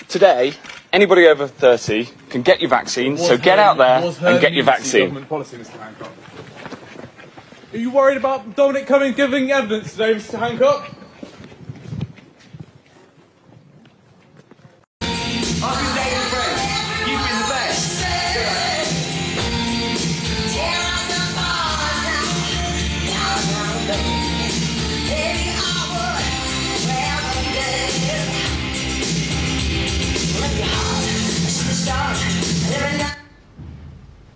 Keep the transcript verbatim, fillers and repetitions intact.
today, anybody over thirty can get your vaccine, so get out there and get your vaccine. Government policy, Mister Hancock. Are you worried about Dominic coming giving evidence today, Mister Hancock?